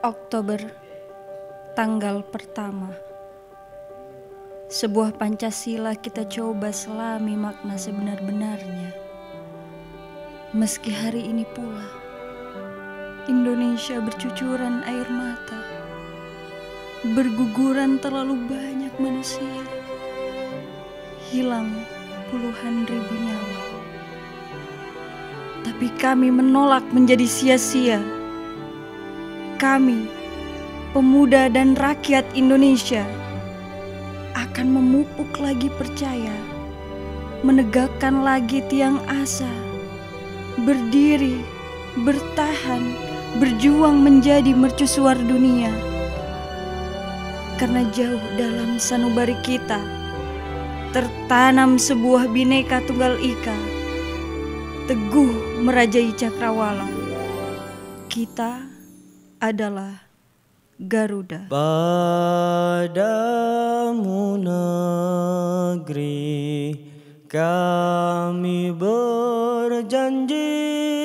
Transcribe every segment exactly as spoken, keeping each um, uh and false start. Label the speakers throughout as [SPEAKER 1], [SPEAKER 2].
[SPEAKER 1] Oktober, tanggal pertama. Sebuah Pancasila kita coba selami makna sebenar-benarnya. Meski hari ini pula Indonesia bercucuran air mata, berguguran terlalu banyak manusia, hilang puluhan ribu nyawa. Tapi kami menolak menjadi sia-sia. Kami, pemuda dan rakyat Indonesia, akan memupuk lagi percaya, menegakkan lagi tiang asa, berdiri, bertahan, berjuang menjadi mercusuar dunia. Karena jauh dalam sanubari kita tertanam sebuah Bhinneka Tunggal Ika, teguh merajai cakrawala. Kita adalah Garuda.
[SPEAKER 2] Padamu negeri kami berjanji,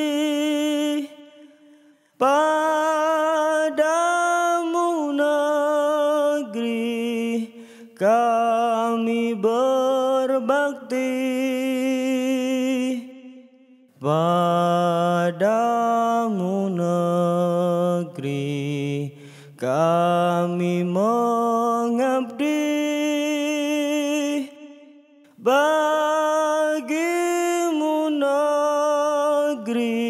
[SPEAKER 2] padamu negeri kami berbakti, padamu negeri kami mengabdi. Bagimu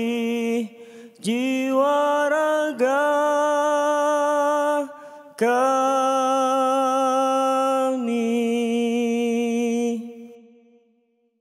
[SPEAKER 2] negeri jiwa raga